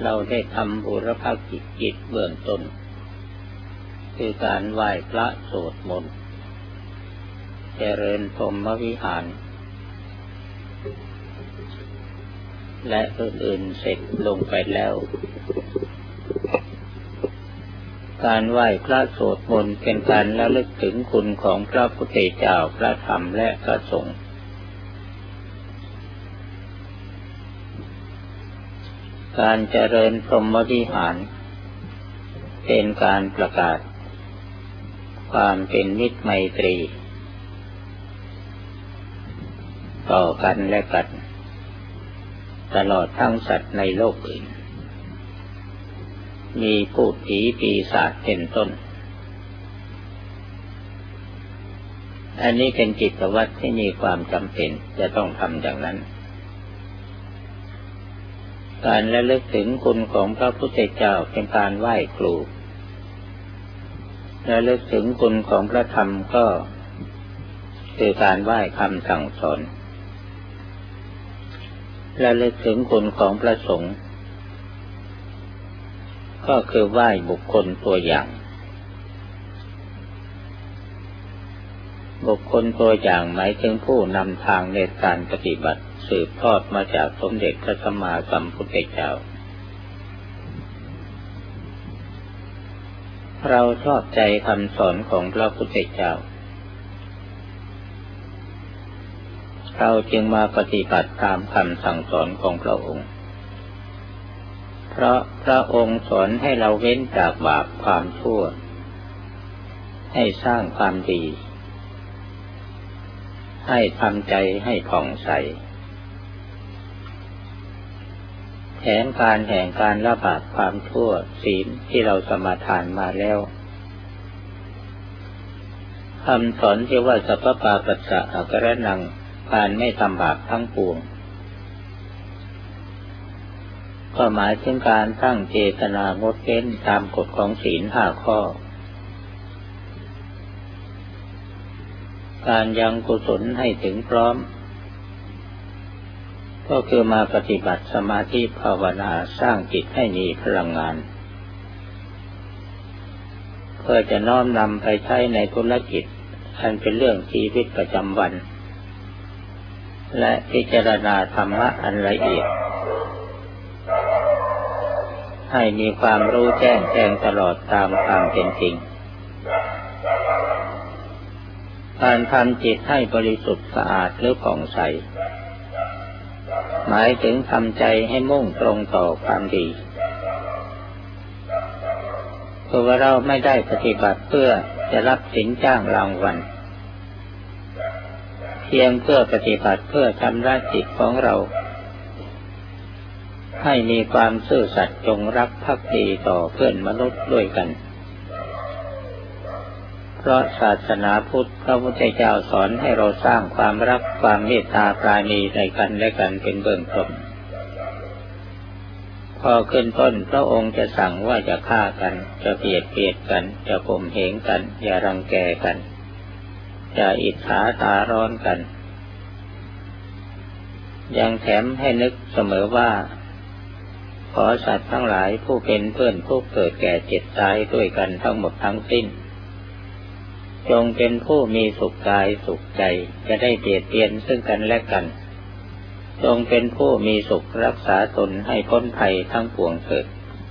เราได้ทำบุรพกิจเบื้องต้นคือการไหว้พระสวดมนต์เจริญพรหมวิหารและอื่นๆเสร็จลงไปแล้วการไหว้พระสวดมนต์เป็นการระลึกถึงคุณของพระพุทธเจ้าพระธรรมและพระสงฆ์การเจริญพรหมวิหารเป็นการประกาศความเป็นมิตรไมตรีต่อกันและกันตลอดทั้งสัตว์ในโลกอื่นมีพูดผีปีศาจเป็นต้นอันนี้เป็นกิจวัตรที่มีความจำเป็นจะต้องทำอย่างนั้นการระลึกถึงคุณของพระพุทธเจ้าเป็นการไหว้ครูระลึกถึงคุณของพระธรรมก็คือการไหว้คำสั่งสอนระลึกถึงคุณของพระสงฆ์ก็คือไหว้บุคคลตัวอย่างบุคคลตัวอย่างหมายถึงผู้นำทางในการปฏิบัติสืบทอดมาจากสมเด็จพระสัมมาสัมพุทธเจ้าเราชอบใจคำสอนของพระพุทธเจ้าเราจึงมาปฏิบัติตามคำสั่งสอนของพระองค์เพราะพระองค์สอนให้เราเว้นจากบาปความชั่วให้สร้างความดีให้ทำใจให้ผ่องใสแผนการแห่งการละบาปความชั่วศีลที่เราสมาทานมาแล้วคำสอนที่ว่าสัพพปาปัสสะอากรนังการไม่ทำบาปทั้งปวงก็หมายถึงการตั้งเจตนางดเว้นตามกฎของศีล5 ข้อการยังกุศลให้ถึงพร้อมก็คือมาปฏิบัติสมาธิภาวนาสร้างจิตให้มีพลังงานเพื่อจะน้อมนำไปใช้ในธุรกิจอันเป็นเรื่องชีวิตประจำวันและพิจารณาธรรมะอันละเอียดให้มีความรู้แจ้งแทงตลอดตามความเป็นจริงการทำจิตให้บริสุทธิ์สะอาดหรือผ่องใสหมายถึงทำใจให้มุ่งตรงต่อความดีเพราะว่าเราไม่ได้ปฏิบัติเพื่อจะรับสินจ้างรางวัลเพียงเพื่อปฏิบัติเพื่อชำระจิตของเราให้มีความซื่อสัตย์จงรักภักดีต่อเพื่อนมนุษย์ด้วยกันเพราะศาสนาพุทธพระพุทธเจ้าสอนให้เราสร้างความรักความเมตตาปราณีในกันและกันเป็นเบื้องต้นพอขึ้นต้นพระองค์จะสั่งว่าจะฆ่ากันจะเบียดเบียนกันจะข่มเหงกันอย่ารังแกกันจะอิจฉาตาร้อนกันยังแถมให้นึกเสมอว่าขอสัตว์ทั้งหลายผู้เป็นเพื่อนผู้เกิดแก่เจ็บตายด้วยกันทั้งหมดทั้งสิ้นจงเป็นผู้มีสุขกายสุขใจจะได้เบียดเบียนซึ่งกันและกันจงเป็นผู้มีสุขรักษาตนให้พ้นภัยทั้งปวงเถิด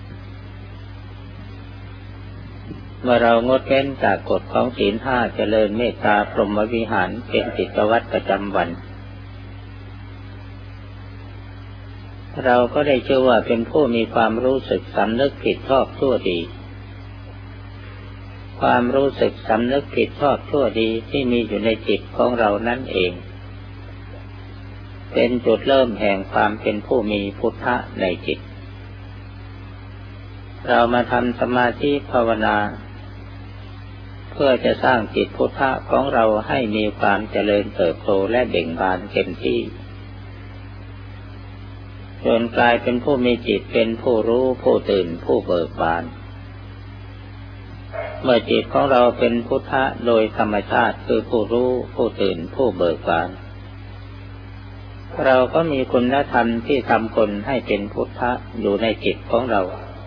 เมื่อเรางดเว้นจากกฎของศีล5เจริญเมตตาพรหมวิหารเป็นกิจวัตรประจำวันเราก็ได้ชื่อว่าเป็นผู้มีความรู้สึกสำนึกผิดชอบชั่วดีความรู้สึกสำนึกผิดชอบชั่วดีที่มีอยู่ในจิตของเรานั่นเองเป็นจุดเริ่มแห่งความเป็นผู้มีพุทธะในจิตเรามาทำสมาธิภาวนาเพื่อจะสร้างจิตพุทธะของเราให้มีความเจริญเติบโตและเบ่งบานเต็มที่จนกลายเป็นผู้มีจิตเป็นผู้รู้ผู้ตื่นผู้เบิกบานเมื่อจิตของเราเป็นพุทธะโดยธรรมชาติคือผู้รู้ผู้ตื่นผู้เบิกบานเราก็มีคุณธรรมที่ทำคนให้เป็นพุทธะอยู่ในจิตของเรา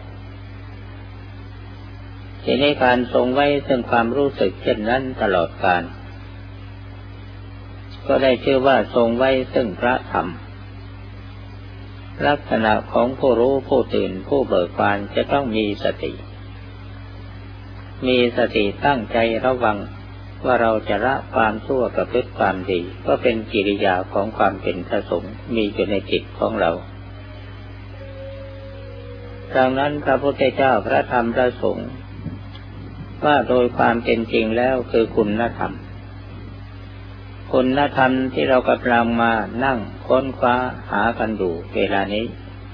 ทีนี้การทรงไว้ซึ่งความรู้สึกเช่นนั้นตลอดกาลก็ได้ชื่อว่าทรงไว้ซึ่งพระธรรมลักษณะของผู้รู้ผู้ตื่นผู้เบิกบานจะต้องมีสติตั้งใจระวังว่าเราจะละความชั่วประพฤติความดีก็เป็นกิริยาของความเป็นพระสงฆ์มีอยู่ในจิตของเราดังนั้นพระพุทธเจ้าพระธรรมพระสงฆ์ว่าโดยความเป็นจริงแล้วคือคุณธรรมที่เรากำลังมานั่งค้นคว้าหากันอยู่เวลานี้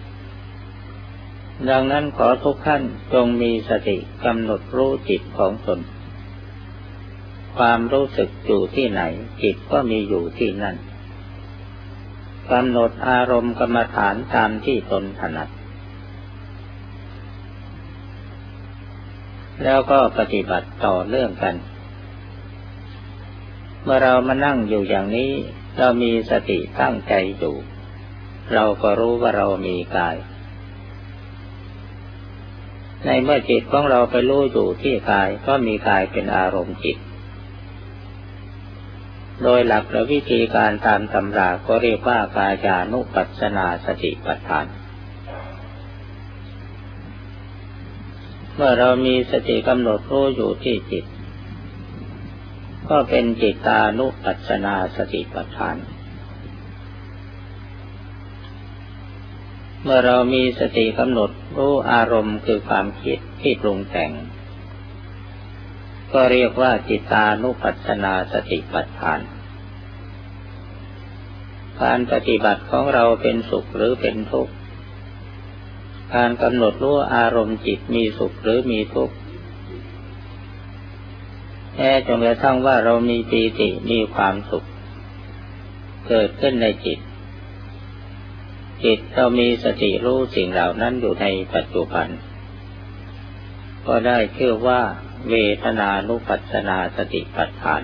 ดังนั้นขอทุกท่านจงมีสติกำหนดรู้จิตของตนความรู้สึกอยู่ที่ไหนจิตก็มีอยู่ที่นั่นกำหนดอารมณ์กรรมฐานตามที่ตนถนัดแล้วก็ปฏิบัติต่อเนื่องกันเมื่อเรามานั่งอยู่อย่างนี้เรามีสติตั้งใจอยู่เราก็รู้ว่าเรามีกายในเมื่อจิตของเราไปรู้อยู่ที่กายก็มีกายเป็นอารมณ์จิตโดยหลักและวิธีการตามตำราก็เรียกว่ากายานุปัสสนาสติปัฏฐานเมื่อเรามีสติกำหนดรู้อยู่ที่จิตก็เป็นจิตตานุปัสสนาสติปัฏฐานเมื่อเรามีสติกำหนดรู้อารมณ์คือความคิดที่ปรุงแต่งก็เรียกว่าจิตตานุปัสสนาสติปัฏฐานการปฏิบัติของเราเป็นสุขหรือเป็นทุกข์การกำหนดรู้อารมณ์จิตมีสุขหรือมีทุกข์แม้จนกระทั่งว่าเรามีปีติมีความสุขเกิดขึ้นในจิตเรามีสติรู้สิ่งเหล่านั้นอยู่ในปัจจุบันก็ได้ชื่อว่าเวทนานุปัสสนาสติปัฏฐาน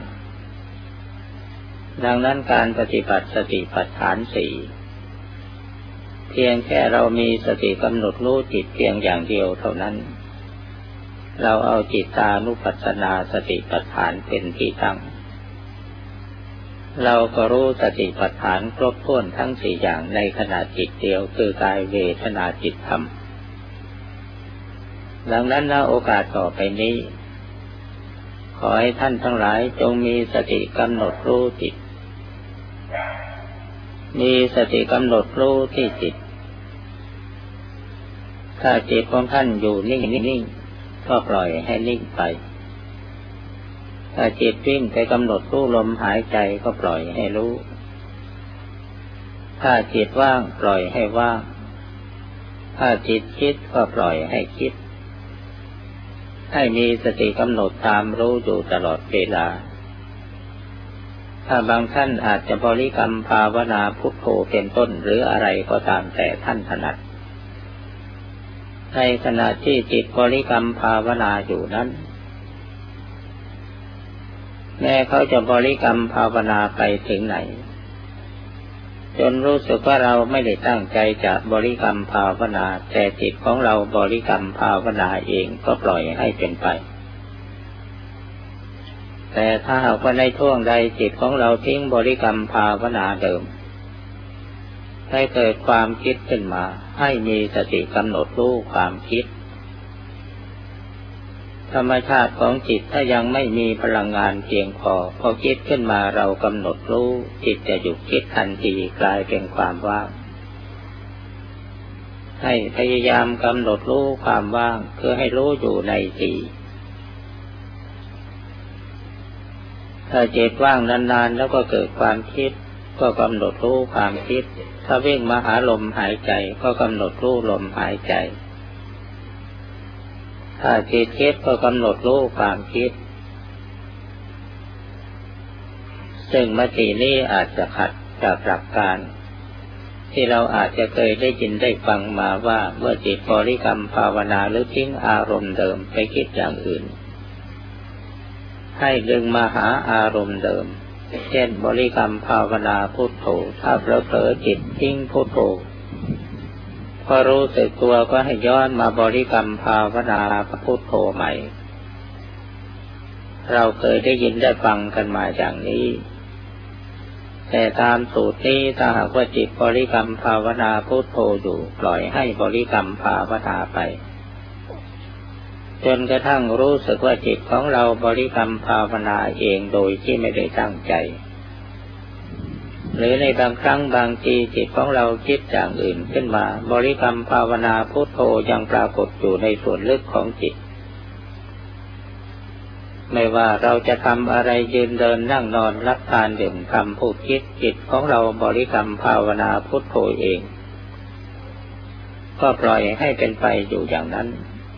ดังนั้นการปฏิบัติสติปัฏฐานสี่เพียงแค่เรามีสติกำหนดรู้จิตเพียงอย่างเดียวเท่านั้นเราเอาจิตตานุปัสสนาสติปัฏฐานเป็นที่ตั้งเราก็รู้สติปัฏฐานครบถ้วนทั้งสี่อย่างในขณะจิตเดียวคือกายเวทนาจิตธรรมดังนั้นณโอกาสต่อไปนี้ขอให้ท่านทั้งหลายจงมีสติกำหนดรู้จิตมีสติกำหนดรู้ที่จิตถ้าจิตของท่านอยู่นิ่งก็ปล่อยให้นิ่งไปถ้าจิตวิ่งไปกำหนดรู้ลมหายใจก็ปล่อยให้รู้ถ้าจิตว่างปล่อยให้ว่างถ้าจิตคิดก็ปล่อยให้คิดให้มีสติกำหนดตามรู้อยู่ตลอดเวลาถ้าบางท่านอาจจะบริกรรมภาวนาพุทโธเป็นต้นหรืออะไรก็ตามแต่ท่านถนัดในขณะที่จิตบริกรรมภาวนาอยู่นั้นแม้เขาจะบริกรรมภาวนาไปถึงไหนจนรู้สึกว่าเราไม่ได้ตั้งใจจะบริกรรมภาวนาแต่จิตของเราบริกรรมภาวนาเองก็ปล่อยให้เป็นไปแต่ถ้าหากว่าในช่วงใดจิตของเราทิ้งบริกรรมภาวนาเดิมให้เกิดความคิดขึ้นมาให้มีสติกำหนดรู้ความคิดธรรมชาติของจิตถ้ายังไม่มีพลังงานเพียงพอคิดขึ้นมาเรากำหนดรู้จิตจะหยุดคิดทันทีกลายเป็นความว่างให้พยายามกำหนดรู้ความว่างคือให้รู้อยู่ในจิตถ้าจิตว่างนานๆแล้วก็เกิดความคิดก็กำหนดรู้ความคิดถ้าวิ่งมาหาลมหายใจก็กำหนดรู้ลมหายใจถ้าจิตคิดก็กำหนดรู้ความคิดซึ่งมตินี้อาจจะขัดจากหลักการที่เราอาจจะเคยได้ยินได้ฟังมาว่าเมื่อจิตบริกรรมภาวนาหรือทิ้งอารมณ์เดิมไปคิดอย่างอื่นให้ดึงมาหาอารมณ์เดิมเช่นบริกรรมภาวนาพุทโธถ้าเผลอจิตทิ้งพุทโธพอรู้สึกตัวก็ให้ย้อนมาบริกรรมภาวนาพุทโธใหม่เราเคยได้ยินได้ฟังกันมาอย่างนี้แต่ตามสูตรนี้ถ้าหากว่าจิตบริกรรมภาวนาพุทโธอยู่ปล่อยให้บริกรรมภาวนาไปจนกระทั่งรู้สึกว่าจิตของเราบริกรรมภาวนาเองโดยที่ไม่ได้ตั้งใจหรือในบางครั้งบางทีจิตของเราคิดอย่างอื่นขึ้นมาบริกรรมภาวนาพุทโธยังปรากฏอยู่ในส่วนลึกของจิตไม่ว่าเราจะทำอะไรยืนเดินนั่งนอนรับทานดื่มทำพูดคิดจิตของเราบริกรรมภาวนาพุทโธเองก็ปล่อยให้เป็นไปอยู่อย่างนั้น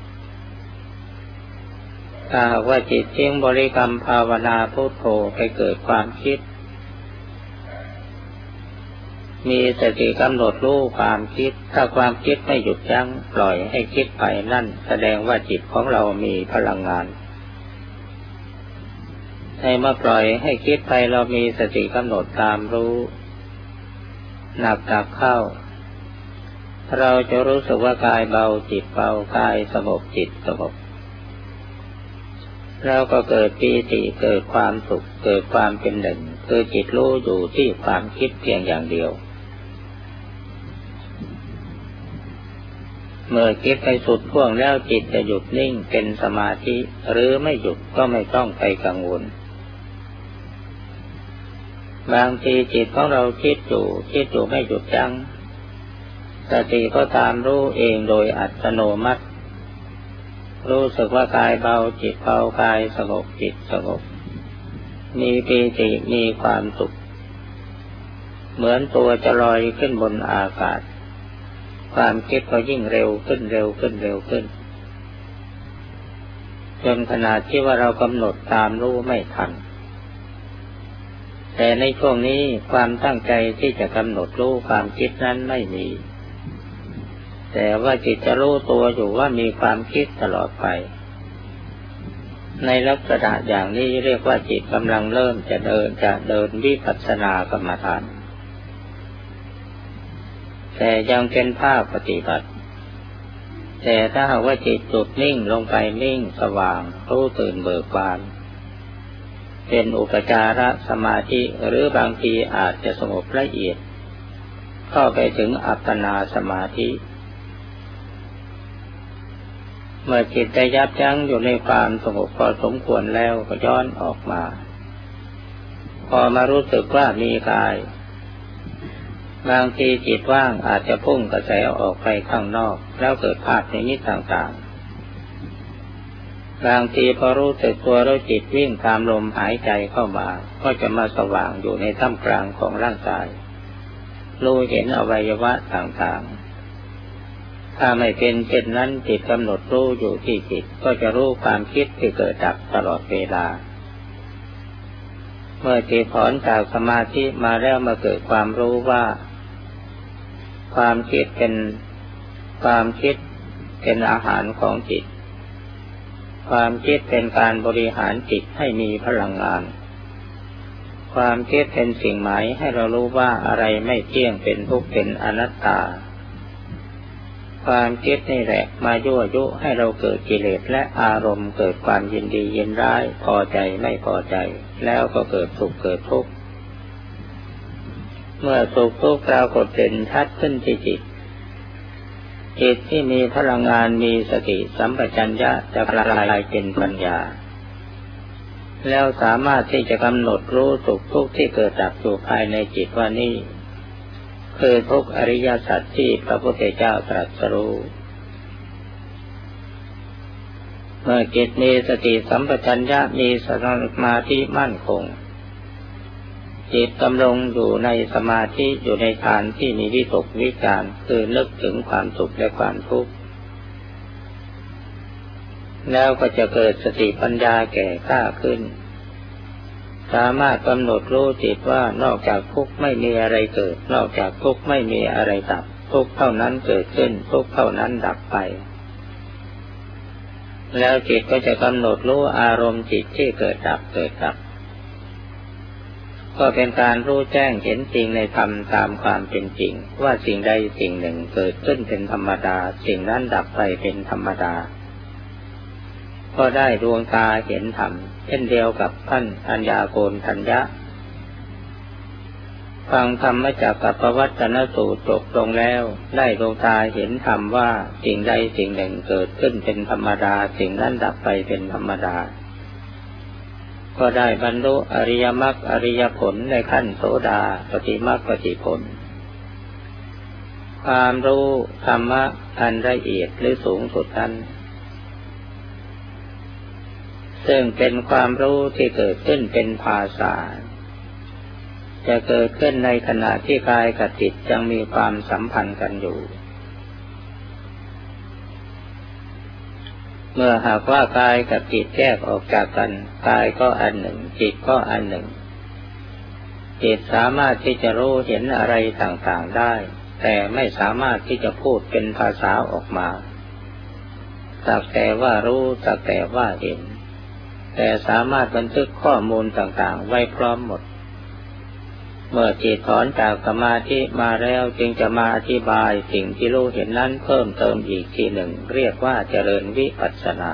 ถ้าว่าจิตเที่ยงบริกรรมภาวนาพุทโธไปเกิดความคิดมีสติกำหนดรู้ความคิดถ้าความคิดไม่หยุดยั้งปล่อยให้คิดไปนั่นแสดงว่าจิตของเรามีพลังงานให้มาปล่อยให้คิดไปเรามีสติกำหนดตามรู้หนักเข้าเราจะรู้สึกว่ากายเบาจิตเบากายสงบจิตสงบเราก็เกิดปีติเกิดความสุขเกิดความเป็นหนึ่งคือจิตรู้อยู่ที่ความคิดเพียงอย่างเดียวเมื่อคิดไปสุดท่วงแล้วจิตจะหยุดนิ่งเป็นสมาธิหรือไม่หยุดก็ไม่ต้องไปกังวลบางทีจิตของเราคิดอยู่ไม่หยุดยั้งสติก็ตามรู้เองโดยอัตโนมัติรู้สึกว่ากายเบาจิตเบากายสงบจิตสงบมีปีติมีความสุขเหมือนตัวจะลอยขึ้นบนอากาศความคิดก็ยิ่งเร็วขึ้นจนขนาดที่ว่าเรากำหนดตามรู้ไม่ทันแต่ในช่วงนี้ความตั้งใจที่จะกำหนดรู้ความคิดนั้นไม่มีแต่ว่าจิตจะรู้ตัวอยู่ว่ามีความคิดตลอดไปในลักษณะอย่างนี้เรียกว่าจิตกำลังเริ่มจะเดินวิปัสสนากรรมฐานแต่ยังเป็นภาคปฏิบัติแต่ถ้าหากว่าจิตจุดนิ่งลงไปนิ่งสว่างรู้ตื่นเบิกบานเป็นอุปจารสมาธิหรือบางทีอาจจะสงบละเอียดเข้าไปถึงอัปปนาสมาธิเมื่อจิตได้ยับยั้งอยู่ในความสงบพอสมควรแล้วก็ย้อนออกมาพอมารู้สึกว่ามีกายบางทีจิตว่างอาจจะพุ่งกระแสออกไปข้างนอกแล้วเกิดภาพนิมิตต่างๆบางทีพอรู้สึกตัวแล้วจิตวิ่งตามลมหายใจเข้ามาก็จะมาสว่างอยู่ในท่ามกลางของร่างกายรู้เห็นอวัยวะต่างๆถ้าไม่เป็นเช่นนั้นจิตกำหนดรู้อยู่ที่จิตก็จะรู้ความคิดที่เกิดดับตลอดเวลาเมื่อจิตถอนจากสมาธิมาแล้วมาเกิดความรู้ว่าความคิดเป็นอาหารของจิตความคิดเป็นการบริหารจิตให้มีพลังงานความคิดเป็นสิ่งหมายให้เรารู้ว่าอะไรไม่เที่ยงเป็นทุกข์เป็นอนัตตาความคิดนี่แหละมายั่วยุให้เราเกิดกิเลสและอารมณ์เกิดความยินดียินร้ายพอใจไม่พอใจแล้วก็เกิดสุขเกิดทุกข์เมื่อสุขทุกข์ปรากฏเด่นชัดขึ้นที่จิตที่มีพลังงานมีสติสัมปชัญญะจะกลายเป็นปัญญาแล้วสามารถที่จะกำหนดรู้สุขทุกข์ที่เกิดดับอยู่ภายในจิตว่านี่คือทุกอริยสัจที่พระพุทธเจ้าตรัสรู้เมื่อจิตมีสติสัมปชัญญะมีสมาธิมั่นคงจิตดำรงอยู่ในสมาธิอยู่ในฌานที่มีวิตกวิจารคือนึกถึงความสุขและความทุกข์แล้วก็จะเกิดสติปัญญาแก่กล้าขึ้นสามารถกำหนดรู้จิตว่านอกจากทุกข์ไม่มีอะไรเกิดนอกจากทุกข์ไม่มีอะไรดับทุกข์เท่านั้นเกิดขึ้นทุกข์เท่านั้นดับไปแล้วจิตก็จะกำหนดรู้อารมณ์จิตที่เกิดดับก็เป็นการรู้แจ้งเห็นจริงในธรรมตามความเป็นจริงว่าสิ่งใดสิ่งหนึ่งเกิดขึ้นเป็นธรรมดาสิ่งนั้นดับไปเป็นธรรมดาก็ได้ดวงตาเห็นธรรมเช่นเดียวกับท่านอัญญาโกณฑัญญะฟังธรรมจากกัปปวัตตนสูตรจบลงแล้วได้ดวงตาเห็นธรรมว่าสิ่งใดสิ่งหนึ่งเกิดขึ้นเป็นธรรมดาสิ่งนั้นดับไปเป็นธรรมดาก็ได้บรรลุอริยมรรคอริยผลในขั้นโสดาปฏิมรรคปฏิผลความรู้ธรรมะอันละเอียดหรือสูงสุดนั้นซึ่งเป็นความรู้ที่เกิดขึ้นเป็นภาษาจะเกิดขึ้นในขณะที่กายกับจิตยังมีความสัมพันธ์กันอยู่เมื่อหากว่ากายกับจิตแยกออกจากกันกายก็อันหนึ่งจิตก็อันหนึ่งจิตสามารถที่จะรู้เห็นอะไรต่างๆได้แต่ไม่สามารถที่จะพูดเป็นภาษาออกมาสักแต่ว่ารู้สักแต่ว่าเห็นแต่สามารถบันทึกข้อมูลต่างๆไว้พร้อมหมดเมื่อจิตถอนจากสมาธิมาแล้วจึงจะมาอธิบายสิ่งที่รู้เห็นนั้นเพิ่มเติมอีกทีหนึ่งเรียกว่าเจริญวิปัสสนา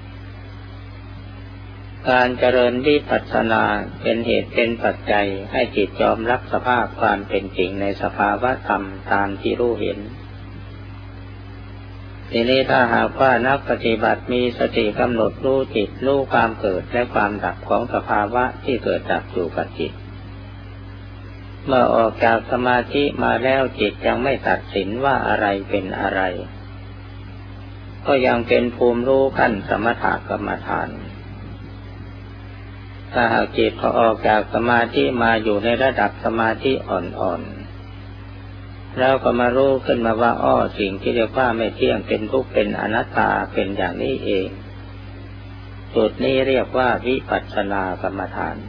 การเจริญวิปัสสนาเป็นเหตุเป็นปัจจัยให้จิตยอมรับสภาพความเป็นจริงในสภาวะธรรมตามที่รู้เห็นทีนี้ถ้าหากว่านักปฏิบัติมีสติกำหนดรู้จิตรู้ความเกิดและความดับของสภาวะที่เกิดดับอยู่กับจิตเมื่อออกจากสมาธิมาแล้วจิตยังไม่ตัดสินว่าอะไรเป็นอะไรก็ยังเป็นภูมิรู้ขั้นสมถกรรมฐานถ้าหากจิตพอออกจากสมาธิมาอยู่ในระดับสมาธิอ่อนๆแล้วก็มารู้ขึ้นมาว่าสิ่งที่เรียกว่าไม่เที่ยงเป็นทุกข์เป็นอนัตตาเป็นอย่างนี้เองจุดนี้เรียกว่าวิปัสสนากรรมฐาน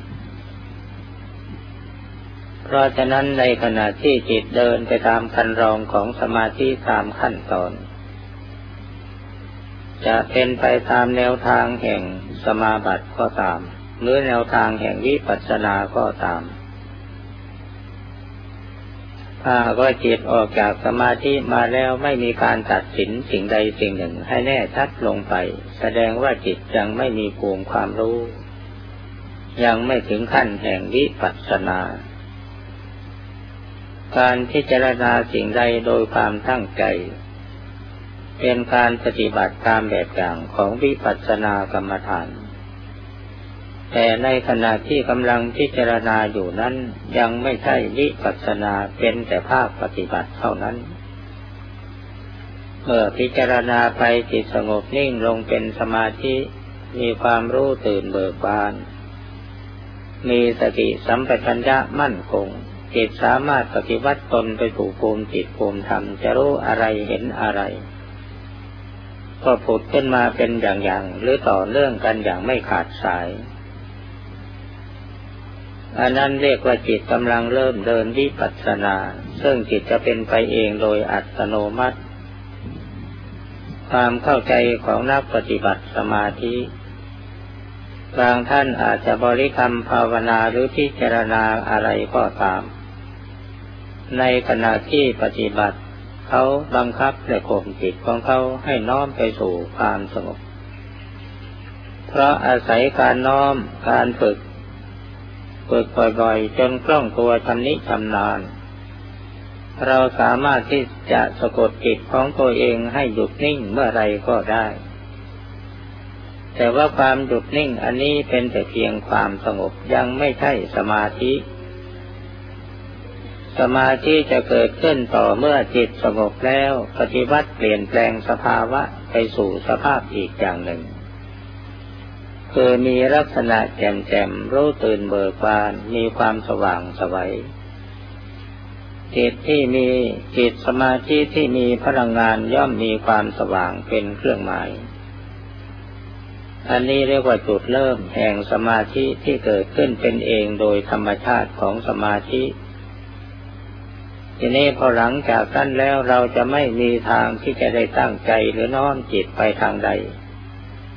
เพราะฉะนั้นในขณะที่จิตเดินไปตามคันลองของสมาธิตามขั้นตอนจะเป็นไปตามแนวทางแห่งสมาบัติก็ตามหรือแนวทางแห่งวิปัสสนาก็ตามถ้าว่าจิตออกจากสมาธิมาแล้วไม่มีการตัดสินสิ่งใดสิ่งหนึ่งให้แน่ชัดลงไปแสดงว่าจิตยังไม่มีภูมิความรู้ยังไม่ถึงขั้นแห่งวิปัสสนาการพิจารณาสิ่งใดโดยความตั้งใจเป็นการปฏิบัติตามแบบอย่างของวิปัสสนากรรมฐานแต่ในขณะที่กำลังพิจารณาอยู่นั้นยังไม่ใช่วิปัสสนาเป็นแต่ภาคปฏิบัติเท่านั้นเมื่อพิจารณาไปจิตสงบนิ่งลงเป็นสมาธิมีความรู้ตื่นเบิกบานมีสติสัมปชัญญะมั่นคงจิตสามารถปฏิวัติตนไปสู่ภูมิจิตภูมิธรรมจะรู้อะไรเห็นอะไรก็ผุดขึ้นมาเป็นอย่างๆหรือต่อเนื่องกันอย่างไม่ขาดสายอันนั้นเรียกว่าจิตกำลังเริ่มเดินวิปัสสนาซึ่งจิตจะเป็นไปเองโดยอัตโนมัติความเข้าใจของนักปฏิบัติสมาธิบางท่านอาจจะบริกรรมภาวนาหรือพิจารณาอะไรก็ตามในขณะที่ปฏิบัติเขาบังคับและข่มจิตของเขาให้น้อมไปสู่ความสงบเพราะอาศัยการน้อมการฝึกบ่อยๆจนคล่องตัวชำนิชำนาญเราสามารถที่จะสะกดจิตของตัวเองให้หยุดนิ่งเมื่อไรก็ได้แต่ว่าความหยุดนิ่งอันนี้เป็นแต่เพียงความสงบยังไม่ใช่สมาธิสมาธิจะเกิดขึ้นต่อเมื่อจิตสงบแล้วปฏิวัติเปลี่ยนแปลงสภาวะไปสู่สภาพอีกอย่างหนึ่งคือมีลักษณะแจ่มๆรู้ตื่นเบิกบานมีความสว่างไสวจิตสมาธิที่มีพลังงานย่อมมีความสว่างเป็นเครื่องหมายอันนี้เรียกว่าจุดเริ่มแห่งสมาธิที่เกิดขึ้นเป็นเองโดยธรรมชาติของสมาธิทีนี้พอหลังจากนั้นแล้วเราจะไม่มีทางที่จะได้ตั้งใจหรือน้อมจิตไปทางใด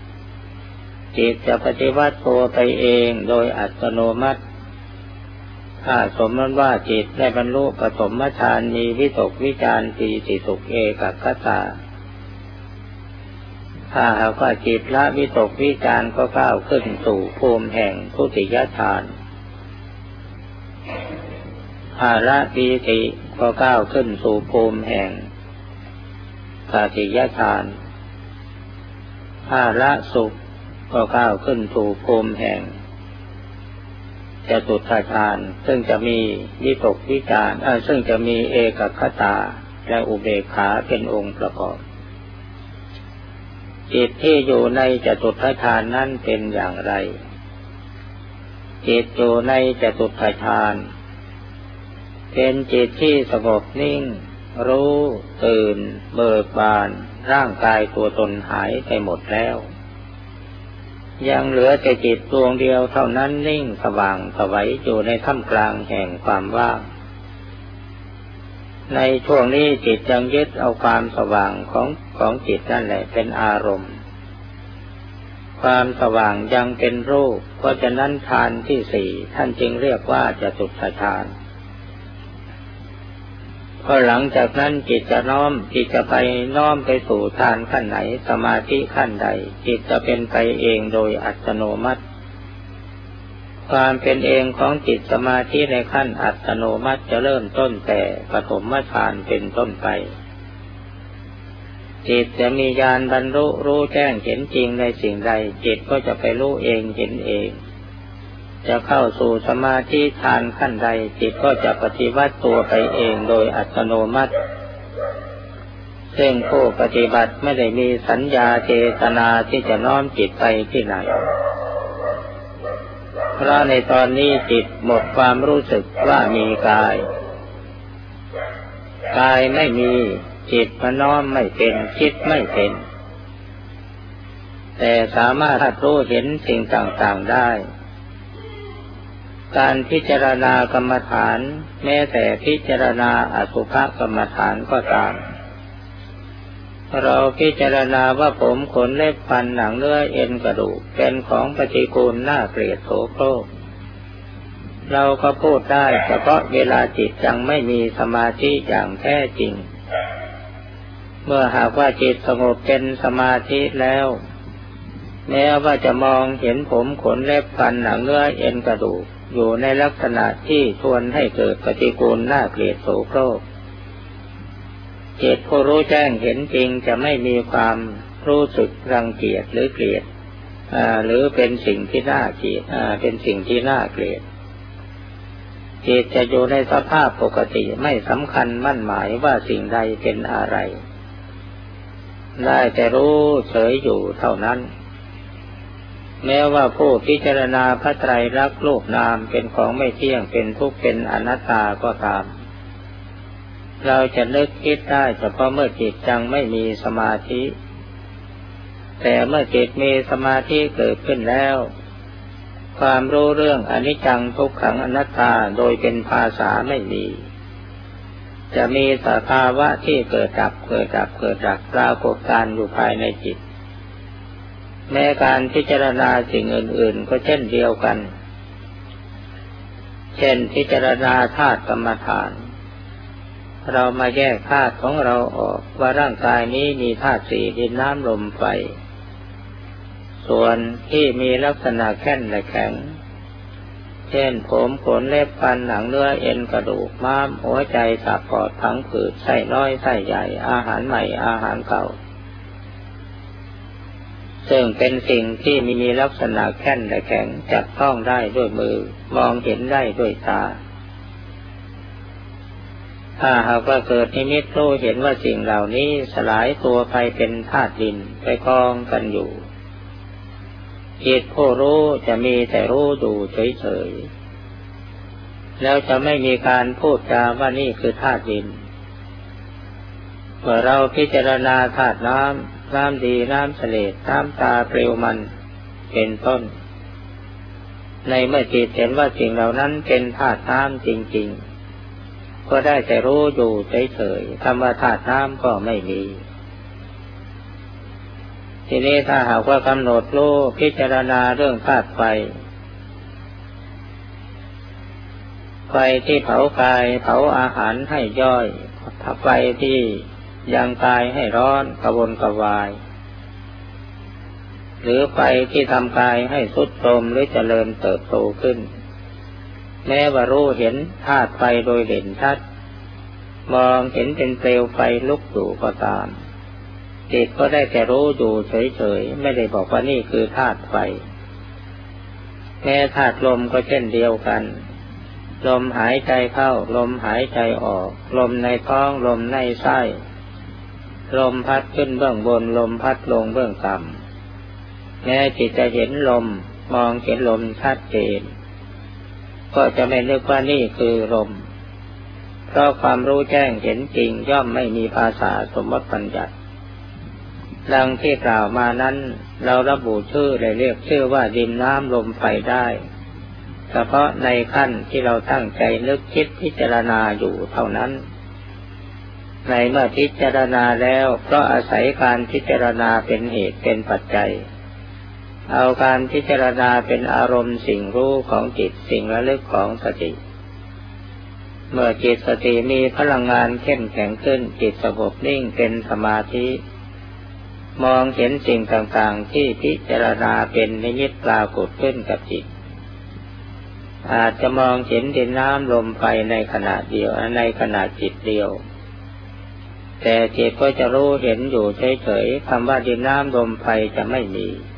จิตจะปฏิวัติตัวไปเองโดยอัตโนมัติถ้าสมมติว่าจิตได้บรรลุปฐมฌานมีวิตกวิจารปีติสุขเอกคตาถ้าหากว่าจิตละวิตกวิจารก็ก้าวขึ้นสู่ภูมิแห่งทุติยฌานถ้าละปีติก็ก้าวขึ้นสู่ภูมิแห่งตติยฌานถ้าละสุขก็ก้าวขึ้นสู่ภูมิแห่งจตุตถฌานซึ่งจะมีวิตกวิจารซึ่งจะมีเอกคตาและอุเบกขาเป็นองค์ประกอบจิตที่อยู่ในจตุตถฌานนั้นเป็นอย่างไรจิตอยู่ในจตุตถฌานเป็นจิตที่สงบนิ่งรู้ตื่นเบิกบานร่างกายตัวตนหายไปหมดแล้วยังเหลือแต่จิตดวงเดียวเท่านั้นนิ่งสว่างสวัยอยู่ในท่ามกลางแห่งความว่างในช่วงนี้จิตยังยึดเอาความสว่างของจิตนั่นแหละเป็นอารมณ์ความสว่างยังเป็นรูปเพราะฉะนั้นฌานที่สี่ท่านจึงเรียกว่าจตุตถฌานพอหลังจากนั้นจิตจะไปน้อมไปสู่ฌานขั้นไหนสมาธิขั้นใดจิตจะเป็นไปเองโดยอัตโนมัติความเป็นเองของจิตสมาธิในขั้นอัตโนมัติจะเริ่มต้นแต่ปฐมฌานเป็นต้นไปจิตจะมีญาณบรรลุรู้แจ้งเห็นจริงในสิ่งใดจิตก็จะไปรู้เองเห็นเองจะเข้าสู่สมาธิฌานขั้นใดจิตก็จะปฏิวัติตัวไปเองโดยอัตโนมัติซึ่งผู้ปฏิบัติไม่ได้มีสัญญาเจตนาที่จะน้อมจิตไปที่ไหนเพราะในตอนนี้จิตหมดความรู้สึกว่ามีกายไม่มีจิตมันน้อมไม่เป็นคิดไม่เป็นแต่สามารถรู้เห็นสิ่งต่างๆได้การพิจารณากรรมฐานแม้แต่พิจารณาอสุภกรรมฐานก็ตามเราพิจารณาว่าผมขนเล็บฟันหนังเนื้อเอ็นกระดูกเป็นของปฏิกูลน่าเกลียดโสโครกเราก็พูดได้เฉพาะเวลาจิตยังไม่มีสมาธิอย่างแท้จริงเมื่อหากว่าจิตสงบเป็นสมาธิแล้วแม้ว่าจะมองเห็นผมขนเล็บฟันหนังเนื้อเอ็นกระดูกอยู่ในลักษณะที่ชวนให้เกิดปฏิกูลน่าเกลียดโสโครกจิตผู้รู้แจ้งเห็นจริงจะไม่มีความรู้สึกรังเกียจหรือเกลียดหรือเป็นสิ่งที่น่าเกลียดเป็นสิ่งที่น่าเกลียดจิตจะอยู่ในสภาพปกติไม่สำคัญมั่นหมายว่าสิ่งใดเป็นอะไรได้แต่รู้เฉยอยู่เท่านั้นแม้ว่าผู้พิจารณาพระไตรลักษณ์รูปนามเป็นของไม่เที่ยงเป็นทุกข์เป็นอนัตตาก็ตามเราจะนึกคิดได้เฉพาะเมื่อจิตยังไม่มีสมาธิแต่เมื่อจิตมีสมาธิเกิดขึ้นแล้วความรู้เรื่องอนิจจังทุกขังอนัตตาโดยเป็นภาษาไม่มีจะมีสภาวะที่เกิดดับปรากฏการอยู่ภายในจิตแม้การพิจารณาสิ่งอื่นๆก็เช่นเดียวกันเช่นพิจารณาธาตุกรรมฐานเรามาแยกธาตุของเราออกว่าร่างกายนี้มีธาตุสี่ดินน้ำลมไฟส่วนที่มีลักษณะแข็งและแข็งเช่นผมขนเล็บฟันหนังเนื้อเอ็นกระดูกม้ามหัวใจตับปอดผังผืดไส้น้อยไส้ใหญ่อาหารใหม่อาหารเก่าซึ่งเป็นสิ่งที่มีลักษณะแข็งและแข็งจับต้องได้ด้วยมือมองเห็นได้ด้วยตาถ้าหากว่าเกิดนิมิตรู้เห็นว่าสิ่งเหล่านี้สลายตัวไปเป็นธาตุดินไปกองกันอยู่จิตผู้รู้จะมีแต่รู้ดูเฉยๆแล้วจะไม่มีการพูดจาว่านี่คือธาตุดินเมื่อเราพิจารณาธาตุน้ำดีน้ำเสลดน้ำตาเปลวมันเป็นต้นในเมื่อจิตเห็นว่าสิ่งเหล่านั้นเป็นธาตุน้ำจริงๆก็ได้แต่รู้อยู่เฉยๆคำว่าธาตุน้ำก็ไม่มีทีนี้ถ้าหากว่ากำหนดรู้พิจารณาเรื่องธาตุไฟไฟที่เผากายเผาอาหารให้ย่อยไฟที่ยังกายให้ร้อนกระวนกระวายหรือไฟที่ทำกายให้ทรุดโทรมหรือเจริญเติบโตขึ้นแม้ว่ารู้เห็นธาตุไฟโดยเด่นชัดมองเห็นเป็นเปลวไฟลุกอยู่ก็ตามจิตก็ได้แต่รู้อยู่เฉยๆไม่ได้บอกว่านี่คือธาตุไฟแม้ธาตุลมก็เช่นเดียวกันลมหายใจเข้าลมหายใจออกลมในท้องลมในไส้ลมพัดขึ้นเบื้องบนลมพัดลงเบื้องต่ำแม้จิตจะเห็นลมมองเห็นลมชัดเจนก็จะไม่นึกว่านี่คือลมเพราะความรู้แจ้งเห็นจริงย่อมไม่มีภาษาสมมติบัญญัติดังที่กล่าวมานั้นเราระบุชื่อและเรียกชื่อว่าดินน้ำลมไฟได้เฉพาะในขั้นที่เราตั้งใจนึกคิดพิจารณาอยู่เท่านั้นในเมื่อพิจารณาแล้วเพราะอาศัยการพิจารณาเป็นเหตุเป็นปัจจัยเอาการพิจารณาเป็นอารมณ์สิ่งรู้ของจิตสิ่งระลึกของสติเมื่อจิตสติมีพลังงานเข้มแข็งขึ้นจิตสงบนิ่งเป็นสมาธิมองเห็นสิ่งต่างๆที่พิจารณาเป็นนิมิตปรากฏขึ้นกับจิตอาจจะมองเห็นดินน้ำลมไฟในขณะเดียวในขณะจิตเดียวแต่จิตก็จะรู้เห็นอยู่เฉยๆคำว่าดินน้ำลมไฟจะไม่มี